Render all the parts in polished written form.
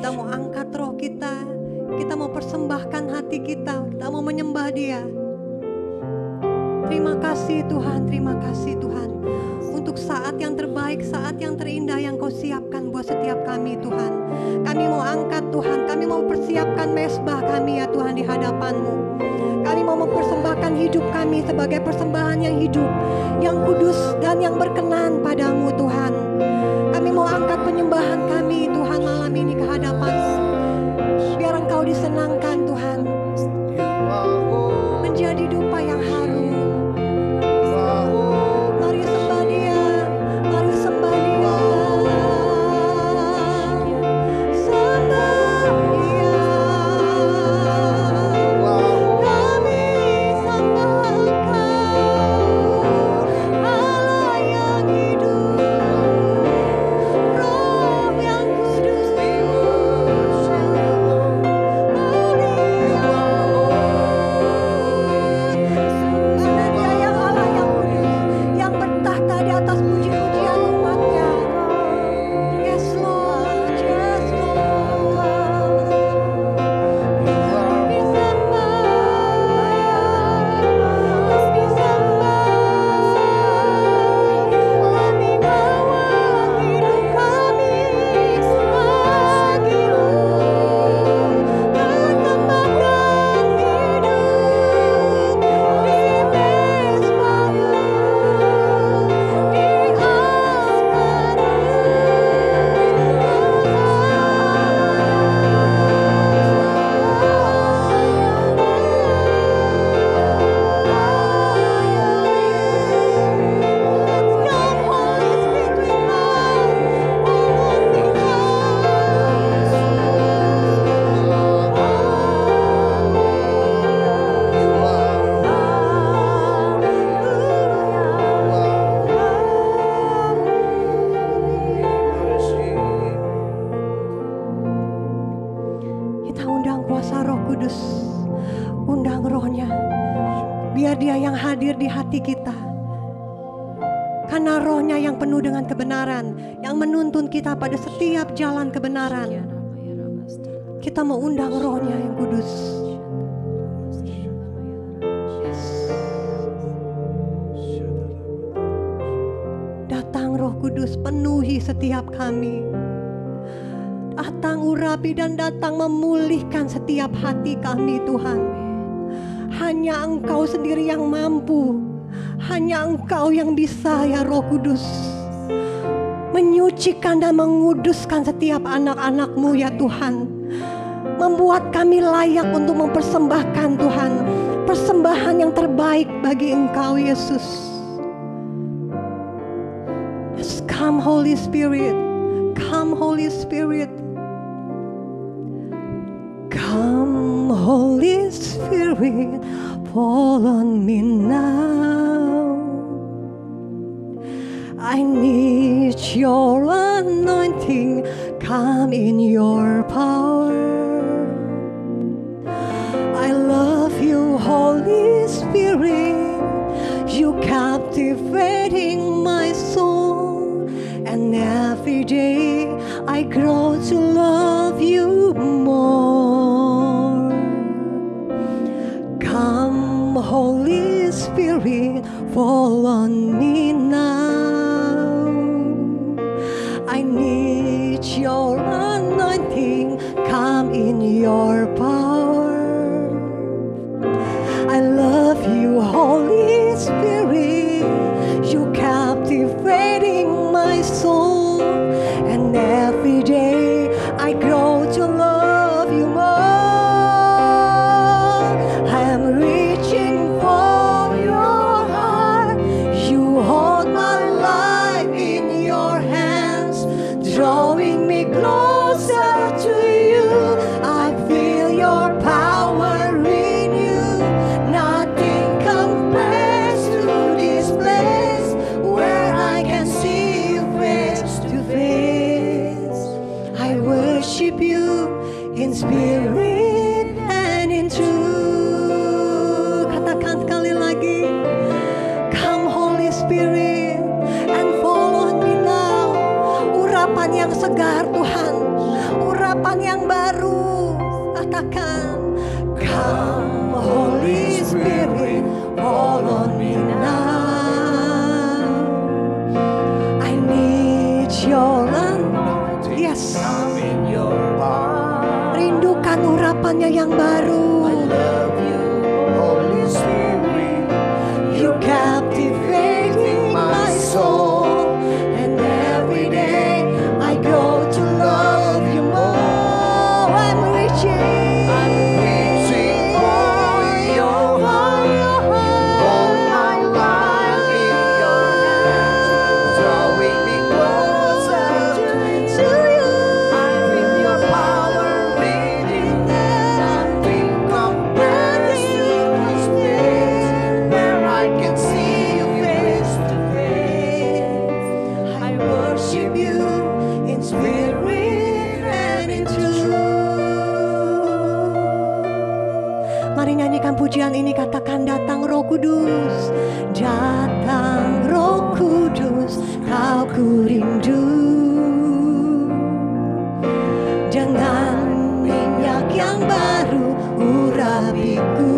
Kita mau angkat roh kita mau persembahkan hati kita mau menyembah Dia. Terima kasih Tuhan, terima kasih Tuhan untuk saat yang terbaik, saat yang terindah yang Kau siapkan buat setiap kami Tuhan. Kami mau angkat Tuhan, kami mau persiapkan mezbah kami ya Tuhan di hadapan-Mu. Kami mau mempersembahkan hidup kami sebagai persembahan yang hidup, yang kudus dan yang berkenan padamu Tuhan. Kami mau angkat penyembahan kami Tuhan malam ini ke hadapan-Mu. Biar Engkau disenangkan Tuhan, menjadi dupa yang harum. Mari sembah Dia, mari sembah Dia, sembah Dia. Kami sembah Engkau, Allah yang hidup, Roh yang kudus. Karena Dia yang Allah yang kudus, yang bertahta di atas puji-pujian umatnya. Yes Lord, yes Lord. Kami sembah, kami bawa hidup kami bagi-Mu. Persembahkan hidup di mezbah-Mu, di Kita undang kuasa Roh Kudus, undang Roh-Nya, biar Dia yang hadir di hati kita. Karena Roh-Nya yang penuh dengan kebenaran, yang menuntun kita pada setiap jalan kebenaran. Kita mau undang Roh-Nya yang kudus. Datang Roh Kudus, penuhi setiap kami. Datang urapi dan datang memulihkan setiap hati kami Tuhan. Hanya Engkau sendiri yang mampu, hanya Engkau yang bisa ya Roh Kudus, menyucikan dan menguduskan setiap anak-anak-Mu ya Tuhan. Membuat kami layak untuk mempersembahkan Tuhan, persembahan yang terbaik bagi Engkau Yesus. Yes, come Holy Spirit, come Holy Spirit. Come Holy Spirit, fall on me now. I need your anointing, come in your power. I love you Holy Spirit, you captivating my soul. And every day I grow to love you more. Come Holy Spirit, fall on me now. I need your anointing, come in your power. I love you Holy Spirit, you captivating my soul. And every day I grow to love you more. I am reaching for your heart, you hold my life in your hands, drawing me closer to you. I feel your power in you, nothing compares to this place where I can see you face to face. I worship you in spirit and in truth. Katakan sekali lagi, come Holy Spirit and fall on me now. Urapan yang segar Tuhan, urapan urapan yang baru. Katakan, Come Holy Spirit, fall on me now. I need your anointing. Yes. Rindukan urapannya yang baru. I love you, Holy Spirit. You captivating my soul, and every day I go to love you more. I'm reaching for your heart. Hold my life in your hands, drawing me closer to you. I feel your power leading, nothing compares to this place, where I can see you face to face. I worship you in spirit and in truth. Mari nyanyikan pujian ini, katakan, datang Roh Kudus, datang Roh Kudus, kau ku rindu. Dengan minyak yang baru urapiku,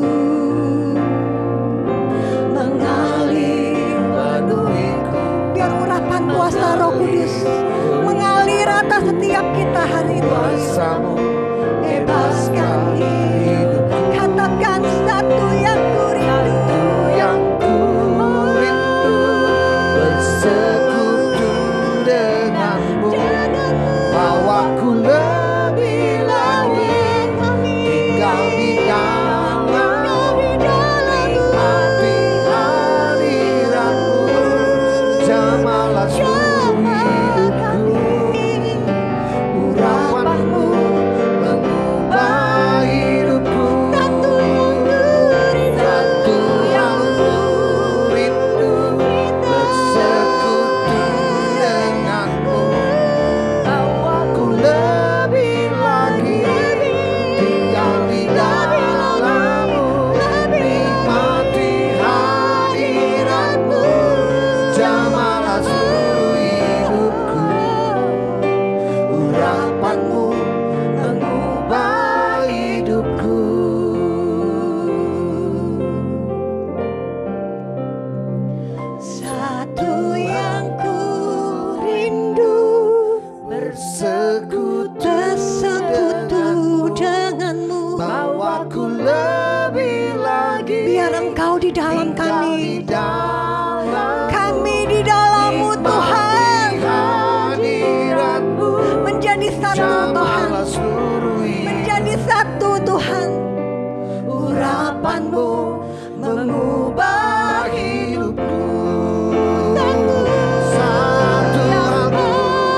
mengalir Penuhiku biar urapan kuasa Roh Kudus mengalir atas setiap kita hari ini. kuasamu, Bebaskan hidupku. Katakan, satu yang ku rindu. yang ku rindu, bersekutu denganmu, bawaku lebih lagi, tinggal di dalammu, nikmati hadiratmu, jamalah seluruh hidupku. Urapanmu mengubah hidupku, satu yang ku rindu, bersekutu denganmu, bawaku lebih lagi, tinggal di dalammu, nikmati hadiratmu, jamalah seluruh hidupku. Urapanmu mengubah hidupku. Satu yang ku rindu, bersekutu denganmu, Bawaku lebih lagi, biar Engkau di dalam tinggal kami, di dalam, kami di dalammu Tuhan, hadiratmu, menjadi satu Tuhan, jamalah seluruh hidup. menjadi satu Tuhan. Urapanmu mengubah hidupku. Satu aku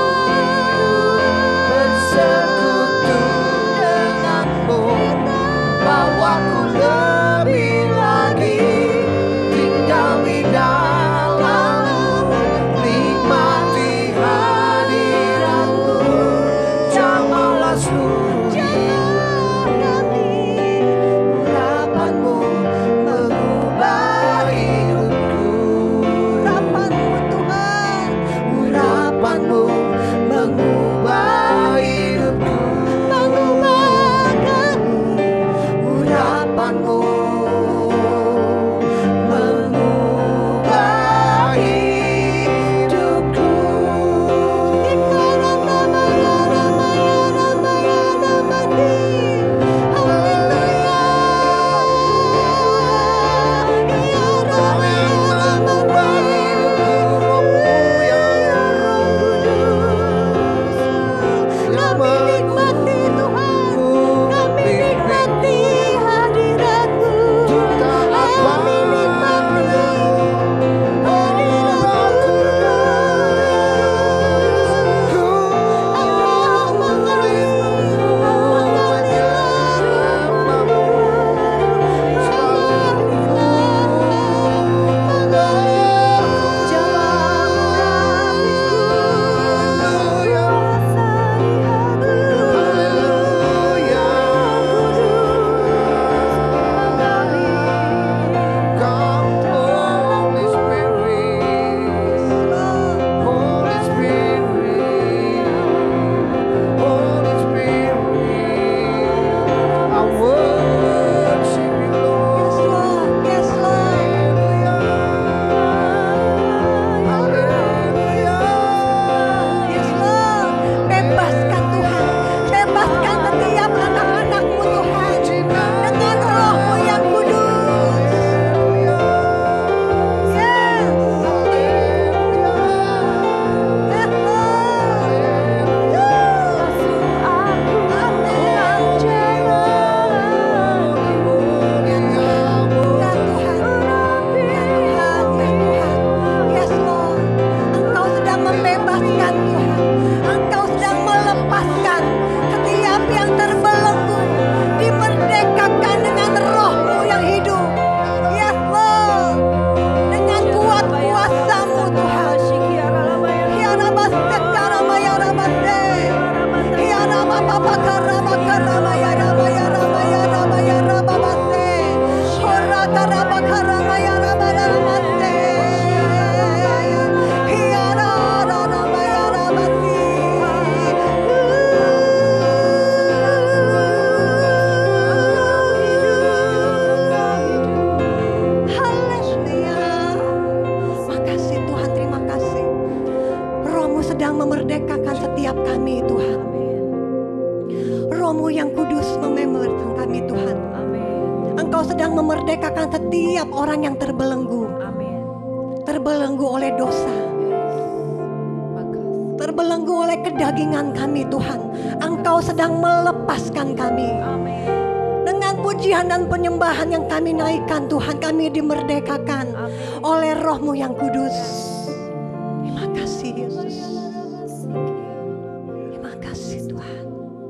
bersekutu denganmu, bawaku lebih lagi, tinggal di dalammu, nikmati hadiratmu, jamalah seluruh hidup. Urapanmu mengubah hidupku. Urapanmu Tuhan, Urapanmu mengubah hidupku. mengubah kami. Urapanmu mengubah hidupku. memerdekakan setiap kami Tuhan. Roh-Mu yang kudus mememberkan kami Tuhan. Engkau sedang memerdekakan setiap orang yang terbelenggu. Terbelenggu oleh dosa, terbelenggu oleh kedagingan kami Tuhan. Engkau sedang melepaskan kami. Dengan pujian dan penyembahan yang kami naikkan Tuhan, kami dimerdekakan oleh Roh-Mu yang kudus. Terima kasih Yesus. Terima kasih Tuhan.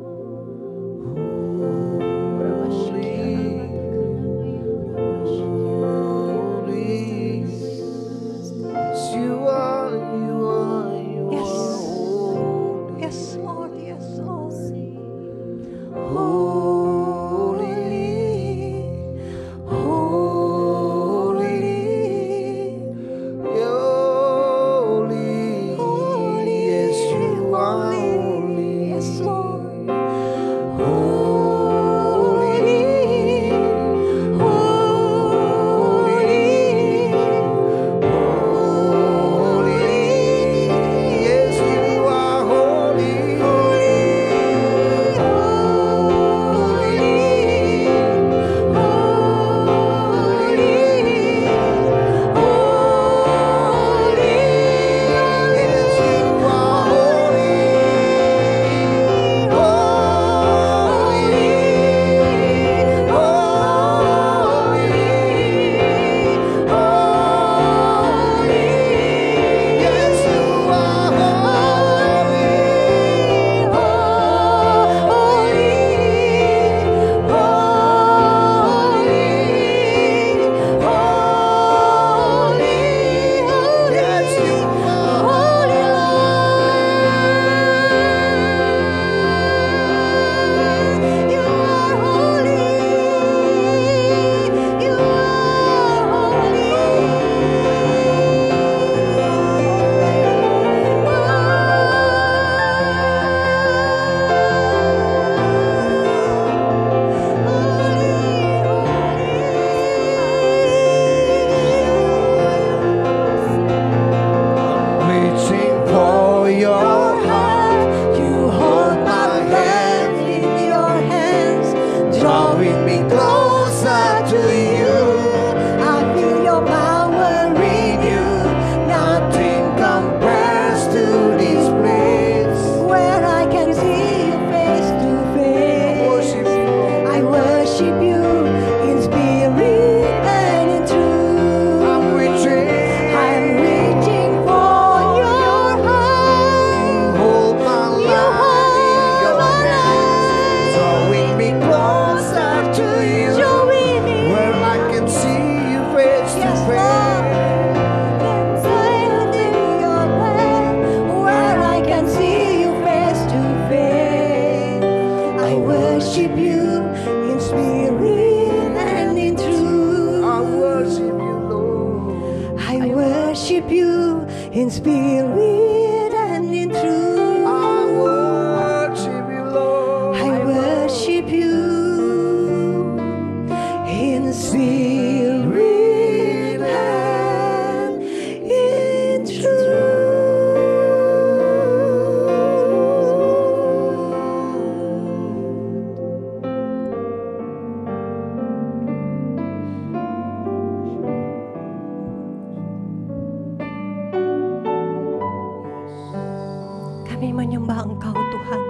Kami menyembah Engkau Tuhan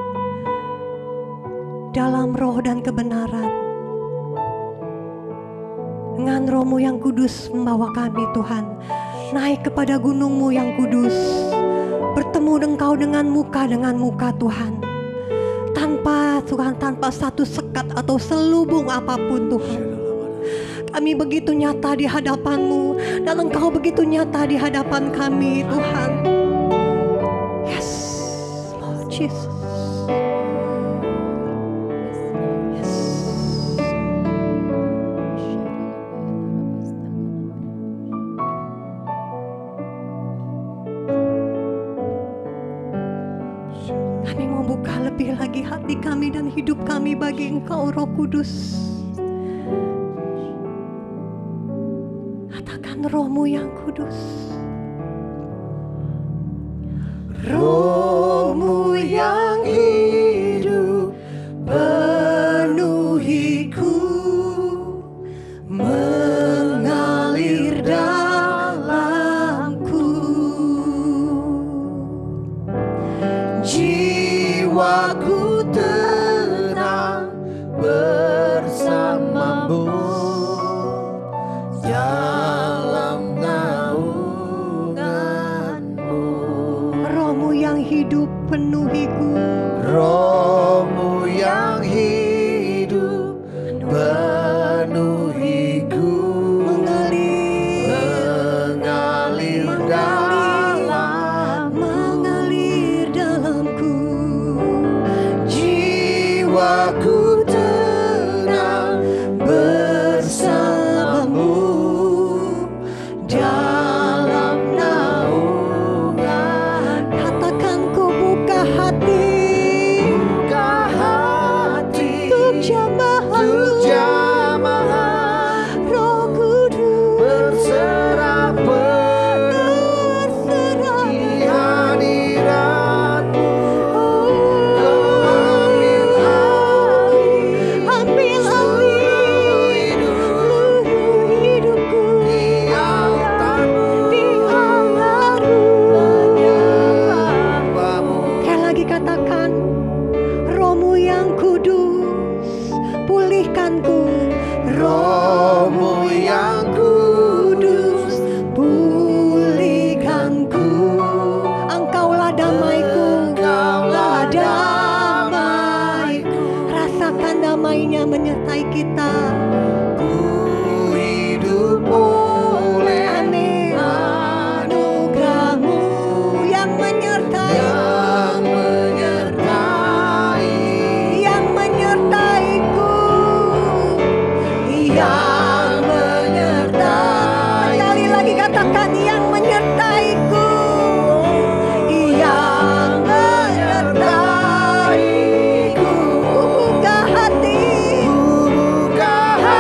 dalam roh dan kebenaran. Dengan Roh-Mu yang kudus membawa kami Tuhan naik kepada gunung-Mu yang kudus, bertemu Engkau dengan muka Tuhan, tanpa Tuhan, tanpa satu sekat atau selubung apapun Tuhan. Kami begitu nyata di hadapan-Mu dan Engkau begitu nyata di hadapan kami Tuhan. Yes, Lord Jesus. hidup kami bagi Engkau, Roh Kudus. Katakan Roh-Mu yang kudus. Roh-Mu yang hidup penuhiku, mengalir dalamku. Jiwaku tenang bersamamu dalam naunganmu. Roh-Mu yang hidup penuhiku. Roh-Mu yang hidup penuhiku, mengalir dalamku. Jiwaku tenang bersamamu dalam naungan. Katakan ku buka hati untuk jamaah Roh Kudus, berserah penuh di hadirat-Mu. Kau ambil alih seluruh hidupku, di altar-Mu menyembah-Mu. Sekali lagi katakan, Roh-Mu yang kudus, pulihkanku. Roh-Mu yang kudus, pulihkanku. Engkaulah damaiku, Engkaulah damaiku. rasakan damainya menyertai kita. Ku hidup oleh Amin. anugerah-Mu Yang menyertai, yang menyertaiku, yang menyertai. sekali lagi katakan, yang menyertaiku, Yang menyertaiku. buka hati Buka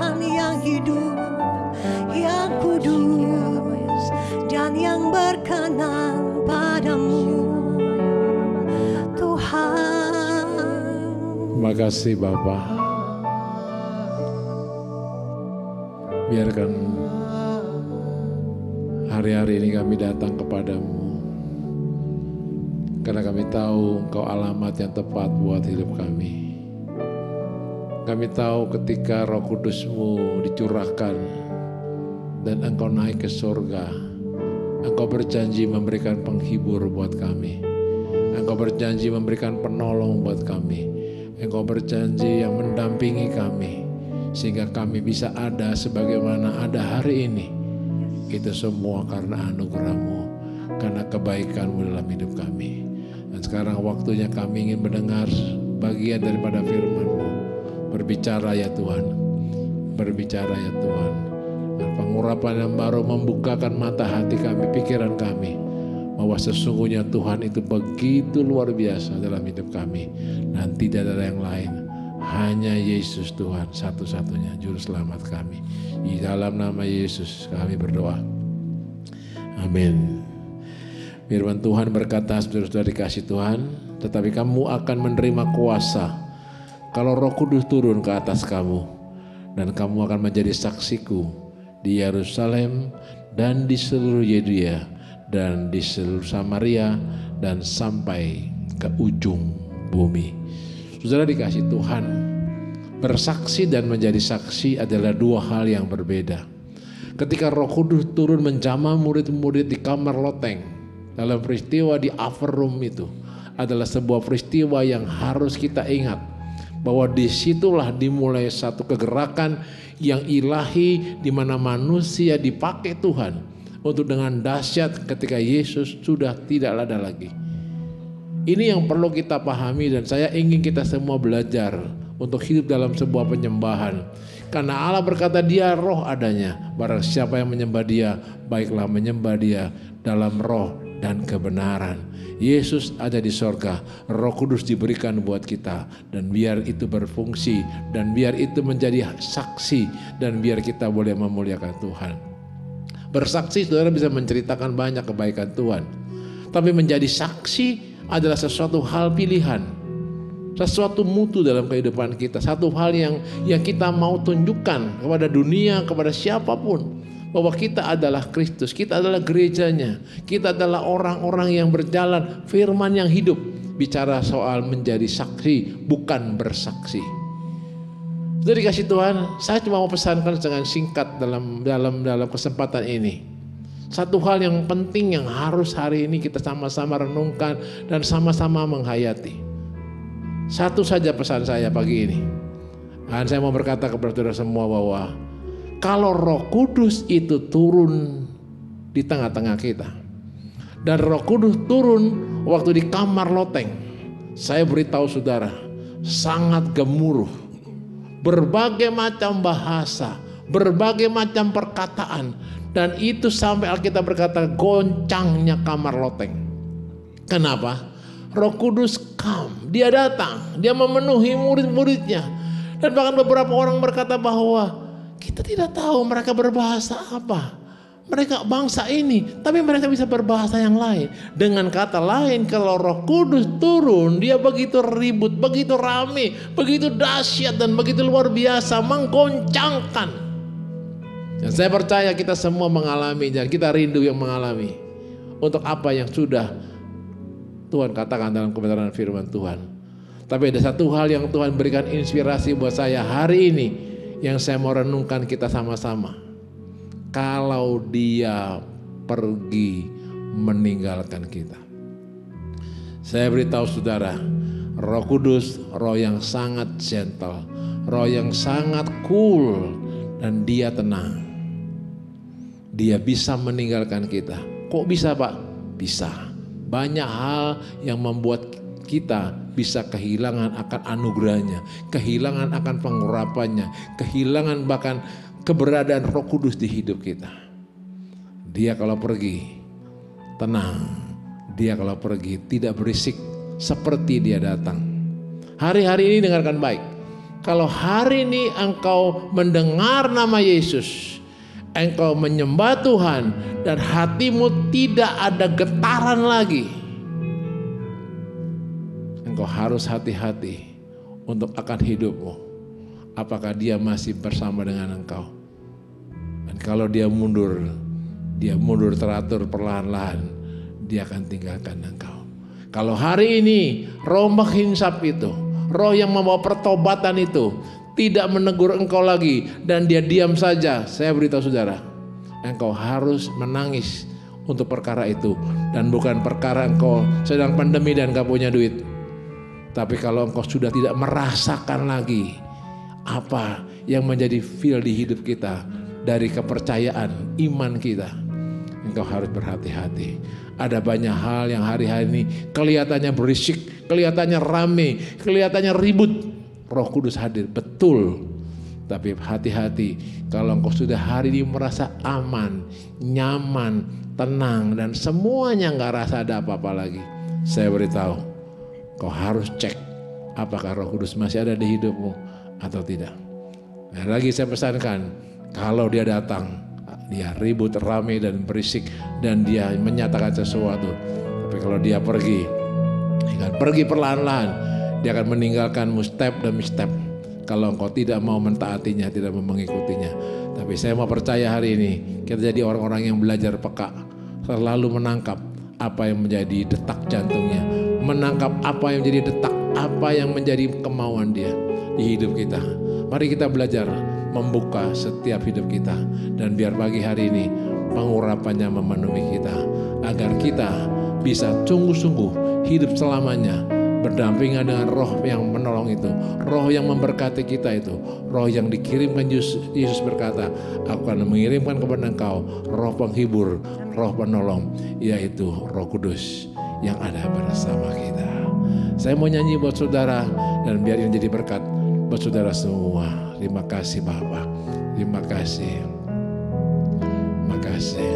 Tuhan yang hidup, yang kudus, dan yang berkenan padamu, Tuhan. Terima kasih Bapa. Biarkan hari-hari ini kami datang kepadamu, karena kami tahu Engkau alamat yang tepat buat hidup kami. Kami tahu ketika Roh Kudus-Mu dicurahkan dan Engkau naik ke surga, Engkau berjanji memberikan penghibur buat kami. Engkau berjanji memberikan penolong buat kami. Engkau berjanji yang mendampingi kami, sehingga kami bisa ada sebagaimana ada hari ini. Itu semua karena anugerah-Mu, karena kebaikan-Mu dalam hidup kami. Dan sekarang waktunya kami ingin mendengar bagian daripada firman-Mu. Berbicara ya Tuhan, berbicara ya Tuhan. Dan pengurapan yang baru membukakan mata hati kami, pikiran kami, bahwa sesungguhnya Tuhan itu begitu luar biasa dalam hidup kami. Dan tidak ada yang lain, hanya Yesus Tuhan satu-satunya Juru Selamat kami. Di dalam nama Yesus kami berdoa. Amin. Firman Tuhan berkata, saudara-saudara dikasih Tuhan, tetapi kamu akan menerima kuasa kalau Roh Kudus turun ke atas kamu, dan kamu akan menjadi saksiku di Yerusalem dan di seluruh Yudea dan di seluruh Samaria dan sampai ke ujung bumi. Saudara dikasih Tuhan, bersaksi dan menjadi saksi adalah dua hal yang berbeda. Ketika Roh Kudus turun menjamah murid-murid di kamar loteng, dalam peristiwa di upper room itu adalah sebuah peristiwa yang harus kita ingat, bahwa disitulah dimulai satu kegerakan yang ilahi, di mana manusia dipakai Tuhan untuk dengan dahsyat ketika Yesus sudah tidak ada lagi. Ini yang perlu kita pahami, dan saya ingin kita semua belajar untuk hidup dalam sebuah penyembahan. Karena Allah berkata Dia roh adanya, barang siapa yang menyembah Dia, baiklah menyembah Dia dalam roh dan kebenaran. Yesus ada di sorga, Roh Kudus diberikan buat kita, dan biar itu berfungsi, dan biar itu menjadi saksi, dan biar kita boleh memuliakan Tuhan. Bersaksi saudara bisa menceritakan banyak kebaikan Tuhan, tapi menjadi saksi adalah sesuatu hal pilihan, sesuatu mutu dalam kehidupan kita, satu hal yang kita mau tunjukkan kepada dunia, kepada siapapun, bahwa kita adalah Kristus, kita adalah gerejanya, kita adalah orang-orang yang berjalan firman yang hidup. Bicara soal menjadi saksi, bukan bersaksi. Sudah dikasih Tuhan, saya cuma mau pesankan dengan singkat dalam kesempatan ini. Satu hal yang penting yang harus hari ini kita sama-sama renungkan dan sama-sama menghayati. Satu saja pesan saya pagi ini. Dan saya mau berkata kepada saudara semua bahwa kalau Roh Kudus itu turun di tengah-tengah kita, dan Roh Kudus turun waktu di kamar loteng, saya beritahu saudara, sangat gemuruh, berbagai macam bahasa, berbagai macam perkataan, dan itu sampai Alkitab berkata goncangnya kamar loteng. Kenapa? Roh Kudus Dia datang, Dia memenuhi murid-muridnya, dan bahkan beberapa orang berkata bahwa kita tidak tahu mereka berbahasa apa. Mereka bangsa ini, tapi mereka bisa berbahasa yang lain. Dengan kata lain, kalau Roh Kudus turun, Dia begitu ribut, begitu rame, begitu dahsyat dan begitu luar biasa, menggoncangkan. Dan saya percaya kita semua mengalami, dan kita rindu yang mengalami untuk apa yang sudah Tuhan katakan dalam kebenaran firman Tuhan. Tapi ada satu hal yang Tuhan berikan inspirasi buat saya hari ini, yang saya mau renungkan kita sama-sama. Kalau Dia pergi meninggalkan kita, saya beritahu saudara, Roh Kudus roh yang sangat gentle, roh yang sangat cool, dan Dia tenang. Dia bisa meninggalkan kita. Kok bisa Pak? Bisa. Banyak hal yang membuat kita bisa kehilangan akan anugerahnya, kehilangan akan pengurapannya, kehilangan bahkan keberadaan Roh Kudus di hidup kita. Dia kalau pergi tenang, Dia kalau pergi tidak berisik seperti Dia datang. Hari-hari ini dengarkan baik, Kalau hari ini engkau mendengar nama Yesus, engkau menyembah Tuhan dan hatimu tidak ada getaran lagi, engkau harus hati-hati untuk akan hidupmu. Apakah dia masih bersama dengan engkau? Dan kalau dia mundur teratur perlahan-lahan, dia akan tinggalkan engkau. Kalau hari ini roh menghinsap itu, roh yang membawa pertobatan itu tidak menegur engkau lagi dan dia diam saja, saya beritahu saudara, engkau harus menangis untuk perkara itu. Dan bukan perkara engkau sedang pandemi dan gak punya duit, tapi kalau engkau sudah tidak merasakan lagi apa yang menjadi feel di hidup kita dari kepercayaan iman kita, engkau harus berhati-hati. Ada banyak hal yang hari-hari ini kelihatannya berisik, kelihatannya rame, kelihatannya ribut. Roh Kudus hadir, betul. Tapi hati-hati, kalau engkau sudah hari ini merasa aman, nyaman, tenang, dan semuanya gak rasa ada apa-apa lagi, saya beritahu, kau harus cek apakah Roh Kudus masih ada di hidupmu atau tidak. Nah, lagi saya pesankan, kalau dia datang, dia ribut, ramai dan berisik, dan dia menyatakan sesuatu. Tapi kalau dia pergi, dia akan pergi perlahan-lahan. Dia akan meninggalkanmu step demi step. Kalau engkau tidak mau mentaatinya, tidak mau mengikutinya. Tapi saya mau percaya hari ini, kita jadi orang-orang yang belajar peka. Selalu menangkap apa yang menjadi detak jantungnya. Menangkap apa yang menjadi detak, apa yang menjadi kemauan dia di hidup kita. Mari kita belajar membuka setiap hidup kita, dan biar pagi hari ini pengurapannya memenuhi kita, agar kita bisa sungguh-sungguh hidup selamanya berdampingan dengan roh yang menolong itu, roh yang memberkati kita itu, roh yang dikirimkan Yesus berkata, aku akan mengirimkan kepada engkau roh penghibur, roh penolong, yaitu Roh Kudus yang ada bersama kita. Saya mau nyanyi buat saudara, dan biar ini jadi berkat buat saudara semua. Terima kasih Bapak, terima kasih, terima kasih.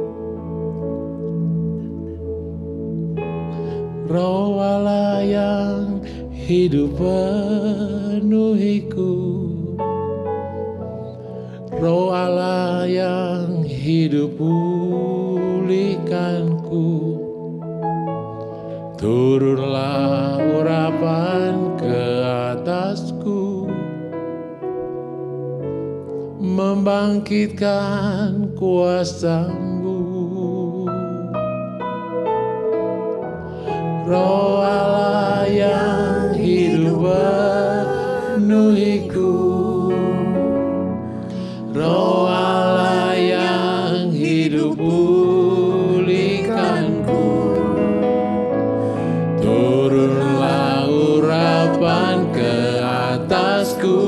Roh Allah yang hidup penuhiku, Roh Allah yang hidup pulihkanku, turunlah urapan ke atasku, membangkitkan kuasa-Mu. Roh Allah yang hidup penuhiku, Roh Allah yang hidup pulihkanku, turunlah urapan ke atasku,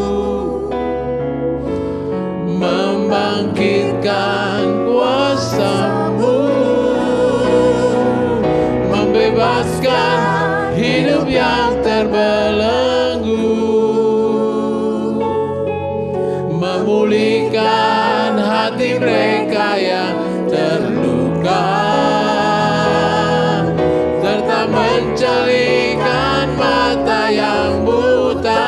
membangkitkan kuasa-Mu, membebaskan hidup yang terbelenggu, memulihkan hati mereka yang terluka, serta mencelingkan mata yang buta.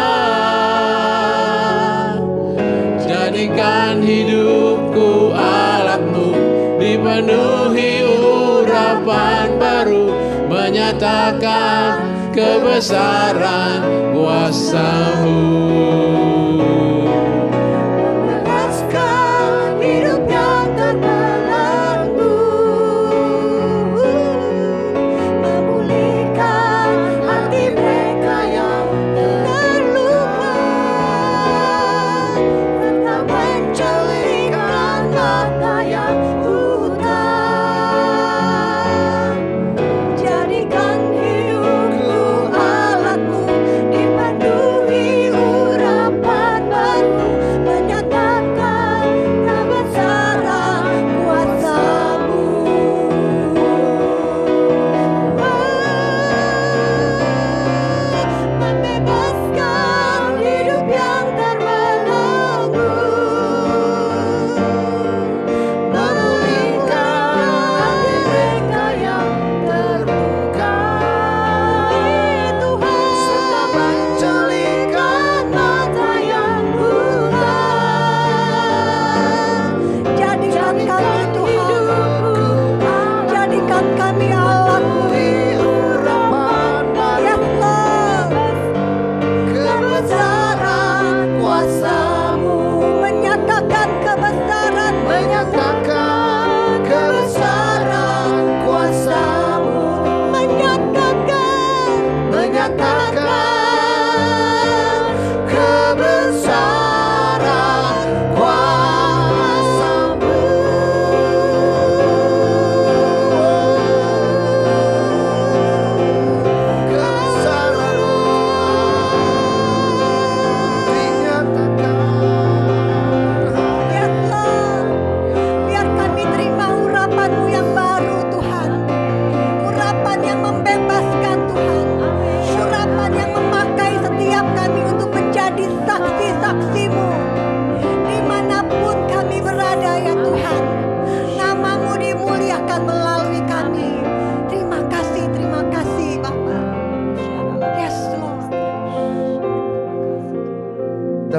Jadikan hidupku alat-Mu, dipenuhi urapan baru, menyatakan kebesaran kuasa-Mu. Membebaskan hidup yang terbelenggu, memulihkan hati mereka yang terluka, serta mencelingkan mata yang buta. Jadikan hidupku alat-Mu, dipenuhi urapan baru,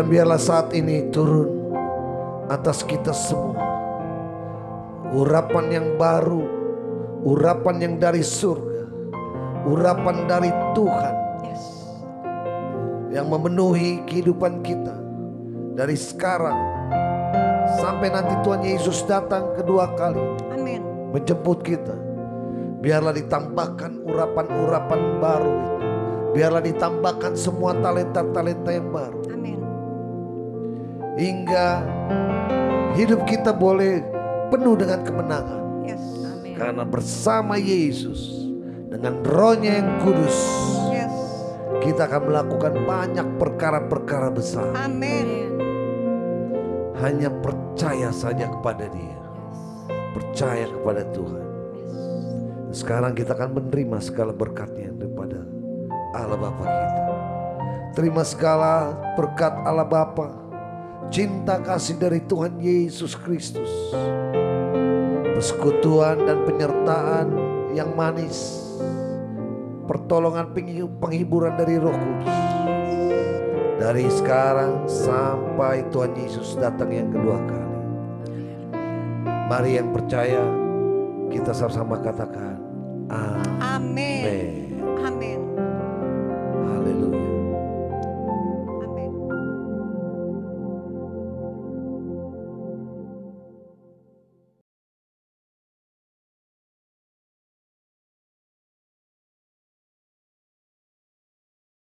Dan biarlah saat ini turun atas kita semua urapan yang baru, urapan yang dari surga, urapan dari Tuhan Yes. yang memenuhi kehidupan kita dari sekarang sampai nanti Tuhan Yesus datang kedua kali Amin. menjemput kita. Biarlah ditambahkan urapan-urapan baru itu. Biarlah ditambahkan semua talenta-talenta yang baru. Amin. Hingga hidup kita boleh penuh dengan kemenangan. Yes. Karena bersama Yesus dengan Roh-Nya yang kudus, Yes. kita akan melakukan banyak perkara-perkara besar. Amin. Hanya percaya saja kepada Dia. Percaya kepada Tuhan. Sekarang kita akan menerima segala berkat-Nya daripada Allah Bapa kita. Terima segala berkat Allah Bapa, cinta kasih dari Tuhan Yesus Kristus, persekutuan dan penyertaan yang manis, pertolongan penghiburan dari Roh Kudus, dari sekarang sampai Tuhan Yesus datang yang kedua kali. Mari yang percaya kita sama-sama katakan amin. Amin.